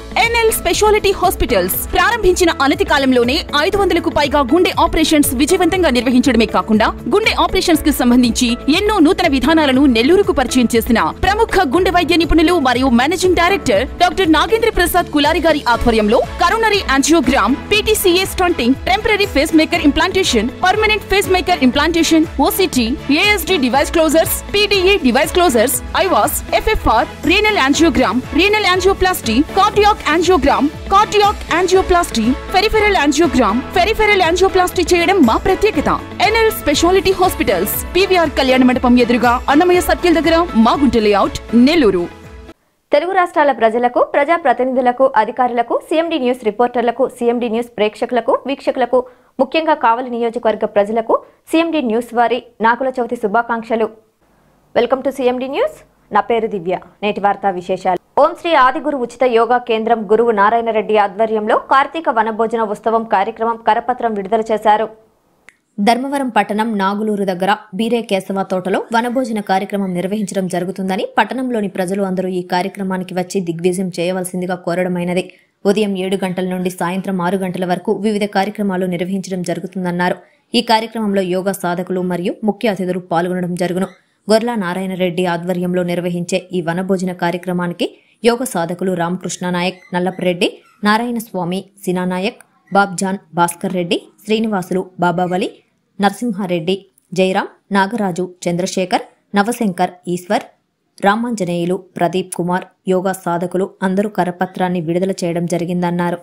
NL speciality hospitals ప్రారంభించిన అనతి కాలంలోనే 500కు పైగా గుండె ఆపరేషన్స్ విజయవంతంగా నిర్వహించడమే కాకుండా గుండె ఆపరేషన్స్ కి సంబంధించి ఎన్నో నూతన విధానాలను నెల్లూరుకు పరిచయం చేసిన ప్రముఖ గుండె వైద్య నిపుణులు మరియు managing director doctor Nagendra Prasad Kulari గారి ఆధ్వర్యంలో coronary angiogram, P T C A stenting, temporary pacemaker implantation, permanent pacemaker implantation, O C T, A S D device closures, P D A device closures, IVUS, F F R, renal angiogram, renal angioplasty, cardiac angiogram, cardiac angioplasty, peripheral angioplasty చేయడం మా ప్రత్యేకత. NL speciality hospitals, PVR కళ్యాణ మండపం ఎదురుగా Annamayya circle దగ్గర, Magunta layout, Nellore. Telugu రాష్ట్రాల ప్రజలకు, ప్రజా ప్రతినిధులకు, అధికారులకు, సీఎండీ న్యూస్ రిపోర్టర్లకు, సీఎండీ న్యూస్ ప్రేక్షకులకు, వీక్షకులకు, ముఖ్యంగా కావలి నియోజకవర్గ ప్రజలకు సీఎండీ న్యూస్ వారి నాగుల చవితి శుభాకాంక్షలు. Welcome to C M D news. నా పేరు దివ్య. నేటి వార్తా విశేషాలు. ఓం శ్రీ ఆదిగురు ఉచిత యోగా కేంద్రం గురువు నారాయణ రెడ్డి ఆధ్వర్యంలో కార్తీక వనభోజన ఉత్సవం కార్యక్రమం కరపత్రం విడుదల చేశారు. ధర్మవరం పట్టణం నాగులూరు దగ్గర బీరే కేశవ తోటలో వనభోజన కార్యక్రమం నిర్వహించడం జరుగుతుందని పట్టణంలోని ప్రజలు అందరూ ఈ కార్యక్రమానికి వచ్చి దిగ్విజయం చేయవలసిందిగా కోరడమైనది. ఉదయం 7 గంటల నుండి సాయంత్రం 6 గంటల వరకు వివిధ కార్యక్రమాలు నిర్వహించడం జరుగుతుందన్నారు. ఈ కార్యక్రమంలో యోగా సాధకులు మరియు ముఖ్య అతిథులు పాల్గొనడం జరుగును. గొర్లా నారాయణ రెడ్డి ఆధ్వర్యంలో నిర్వహించే ఈ వనభోజన కార్యక్రమానికి యోగ సాధకులు రామకృష్ణ నాయక్, నల్లపరెడ్డి, నారాయణ స్వామి, సినానాయక్, బాబ్జాన్, భాస్కర్ రెడ్డి, శ్రీనివాసులు, బాబావలి, నరసింహారెడ్డి, జయరాం, నాగరాజు, చంద్రశేఖర్, నవశంకర్, ఈశ్వర్, రామాంజనేయులు, ప్రదీప్ కుమార్, యోగా సాధకులు అందరూ కరపత్రాన్ని విడుదల చేయడం జరిగిందన్నారు.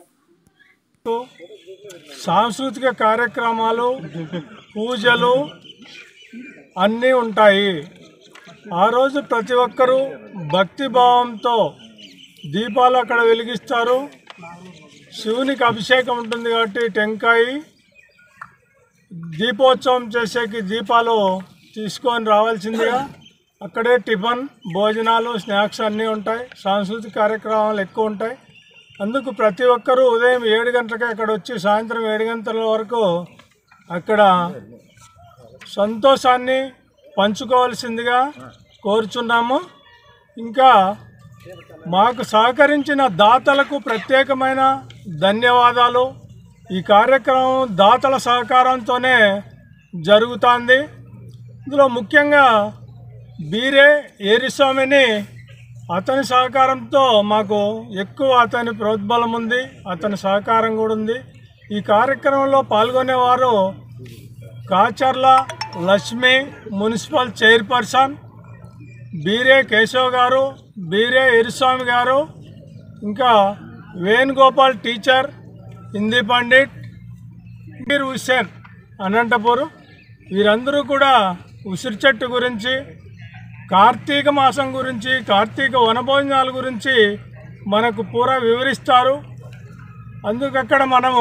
సాంస్కృతిక కార్యక్రమాలు, పూజలు అన్నీ ఉంటాయి. ఆ రోజు ప్రతి ఒక్కరూ భక్తిభావంతో దీపాలు అక్కడ వెలిగిస్తారు. శివునికి అభిషేకం ఉంటుంది కాబట్టి టెంకాయి, దీపోత్సవం చేసేకి దీపాలు తీసుకొని రావాల్సిందిగా అక్కడే టిఫిన్, భోజనాలు, స్నాక్స్ అన్నీ ఉంటాయి. సాంస్కృతిక కార్యక్రమాలు ఎక్కువ ఉంటాయి. అందుకు ప్రతి ఒక్కరూ ఉదయం 7 గంటలకే అక్కడ వచ్చి సాయంత్రం 7 గంటల వరకు అక్కడ సంతోషాన్ని పంచుకోవాల్సిందిగా కోరుచున్నాము. ఇంకా మాకు సహకరించిన దాతలకు ప్రత్యేకమైన ధన్యవాదాలు. ఈ కార్యక్రమం దాతల సహకారంతోనే జరుగుతుంది. ఇందులో ముఖ్యంగా బీరే ఏరిస్వామిని, అతని సహకారంతో మాకు ఎక్కువ అతని ప్రోద్బలం ఉంది, అతని సహకారం కూడా ఉంది. ఈ కార్యక్రమంలో పాల్గొనేవారు కాచర్ల లక్ష్మి మున్సిపల్ చైర్పర్సన్, బీరే కేశవ్ గారు, బీరే ఎరిస్వామి గారు, ఇంకా వేణుగోపాల్ టీచర్, హిందీ పండిట్, మీర్ హుస్సేన్ అనంతపూర్, వీరందరూ కూడా ఉసిరి చెట్టు గురించి, కార్తీక మాసం గురించి, కార్తీక వనభోజనాల గురించి మనకు పూరా వివరిస్తారు. అందుకక్కడ మనము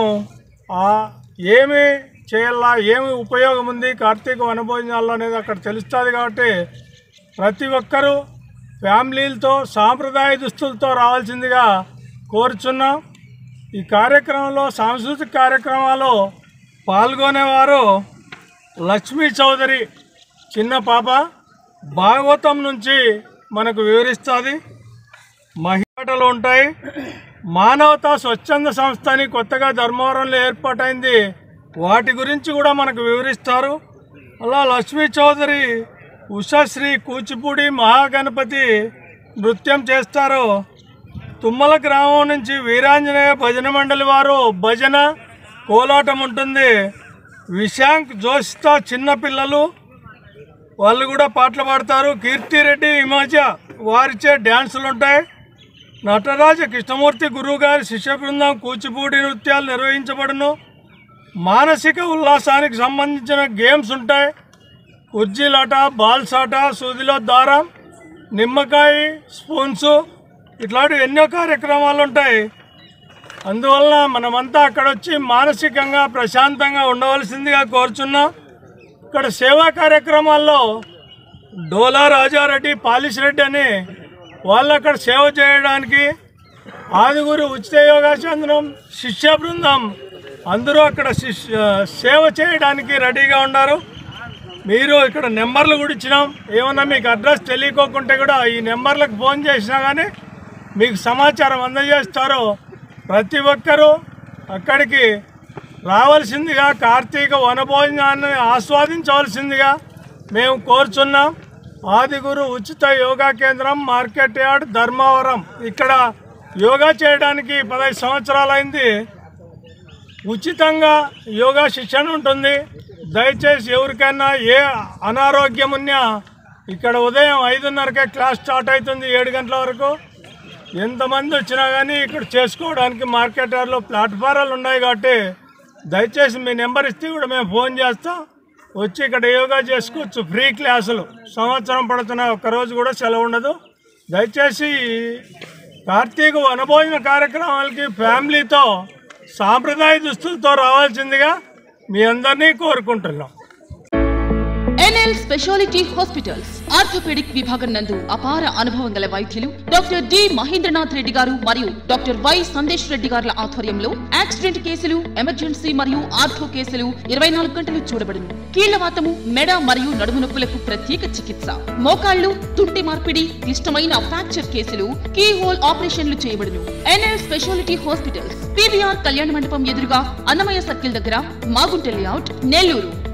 ఏమి చేయాలా, ఏమి ఉపయోగం ఉంది కార్తీక వనభోజనాల్లో అనేది అక్కడ తెలుస్తుంది. కాబట్టి ప్రతి ఒక్కరూ ఫ్యామిలీలతో సాంప్రదాయ దుస్తులతో రావాల్సిందిగా కోరుచున్నాం. ఈ కార్యక్రమంలో సాంస్కృతిక కార్యక్రమాలు పాల్గొనేవారు లక్ష్మీ చౌదరి చిన్న పాప భాగవతం నుంచి మనకు వివరిస్తుంది. మహిళలు ఉంటాయి. మానవతా స్వచ్ఛంద సంస్థ అని కొత్తగా ధర్మవరంలో ఏర్పాటైంది, వాటి గురించి కూడా మనకు వివరిస్తారు. అలా లక్ష్మీ చౌదరి ఉషశ్రీ కూచిపూడి మహాగణపతి నృత్యం చేస్తారు. తుమ్మల గ్రామం నుంచి వీరాంజనేయ భజన మండలి వారు భజన కోలాటం ఉంటుంది. విశాంక్ జోషితో చిన్నపిల్లలు వాళ్ళు కూడా పాటలు పాడతారు. కీర్తిరెడ్డి హిమాజ వారిచే డ్యాన్సులు ఉంటాయి. నటరాజ కృష్ణమూర్తి గురువు గారి శిష్య బృందం కూచిపూడి నృత్యాలు నిర్వహించబడును. మానసిక ఉల్లాసానికి సంబంధించిన గేమ్స్ ఉంటాయి. కుర్జీలాట, బాల్సాట, సూదిలో దారం, నిమ్మకాయ, స్పూన్సు, ఇట్లాంటి ఎన్నో కార్యక్రమాలు ఉంటాయి. అందువలన మనమంతా అక్కడ వచ్చి మానసికంగా ప్రశాంతంగా ఉండవలసిందిగా కోరుచున్నాం. ఇక్కడ సేవా కార్యక్రమాల్లో డోలా రాజారెడ్డి, పాలిష్ రెడ్డి అని వాళ్ళు అక్కడ సేవ చేయడానికి, ఆదిగురు ఉచిత యోగాచంద్రం శిష్య బృందం అందరూ అక్కడ సేవ చేయడానికి రెడీగా ఉన్నారు. మీరు ఇక్కడ నెంబర్లు కూడా ఇచ్చినాం. ఏమన్నా మీకు అడ్రస్ తెలియకోకుంటే కూడా ఈ నెంబర్లకు ఫోన్ చేసినా కానీ మీకు సమాచారం అందజేస్తారో ప్రతి ఒక్కరూ అక్కడికి రావాల్సిందిగా, కార్తీక వనభోజనాన్ని ఆస్వాదించవలసిందిగా మేము కోరుచున్నాం. ఆదిగురు ఉచిత యోగా కేంద్రం, మార్కెట్ యార్డ్, ధర్మవరం. ఇక్కడ యోగా చేయడానికి 15 సంవత్సరాలైంది. ఉచితంగా యోగా శిక్షణ ఉంటుంది. దయచేసి ఎవరికైనా ఏ అనారోగ్యం ఉన్నా ఇక్కడ ఉదయం 5:30కే క్లాస్ స్టార్ట్ అవుతుంది, 7 గంటల వరకు. ఎంతమంది వచ్చినా కానీ ఇక్కడ చేసుకోవడానికి మార్కెట్ యార్డ్లో ప్లాట్ఫారాలు ఉన్నాయి కాబట్టి దయచేసి మీ నెంబర్ ఇస్తే కూడా మేము ఫోన్ చేస్తాం. వచ్చి ఇక్కడ యోగా చేసుకోవచ్చు. ఫ్రీ క్లాసులు, సంవత్సరం పడుతున్న ఒక్కరోజు కూడా సెలవు ఉండదు. దయచేసి కార్తీక వనభోజన కార్యక్రమాలకి ఫ్యామిలీతో సాంప్రదాయ దుస్తులతో రావాల్సిందిగా మీ అందరినీ కోరుకుంటున్నాం. ఎన్ఎల్ స్పెషాలిటీ హాస్పిటల్స్ ఆర్థోపెడిక్ విభాగం నందు అపార అనుభవం గల వైద్యులు డాక్టర్ డి మహేంద్రనాథ్ రెడ్డి గారు మరియు డాక్టర్ వై సందేశ్ రెడ్డి గారుల ఆధ్వర్యంలో యాక్సిడెంట్ కేసులు, ఎమర్జెన్సీ మరియు ఆర్థో కేసులు 24 గంటలు చూడబడును. కీళ్లవాతము, మెడ మరియు నడుము నొప్పులకు ప్రత్యేక చికిత్స, మోకాళ్లు, తుంటి మార్పిడి, క్లిష్టమైన ఫ్రాక్చర్ కేసులు, కీ హోల్ ఆపరేషన్లు చేయబడును. ఎన్ఎల్ స్పెషాలిటీ హాస్పిటల్స్ PVR కళ్యాణ మండపం ఎదురుగా అన్నమయ్య సర్కిల్ దగ్గర, మాగుంట లేఅవుట్, నెల్లూరు.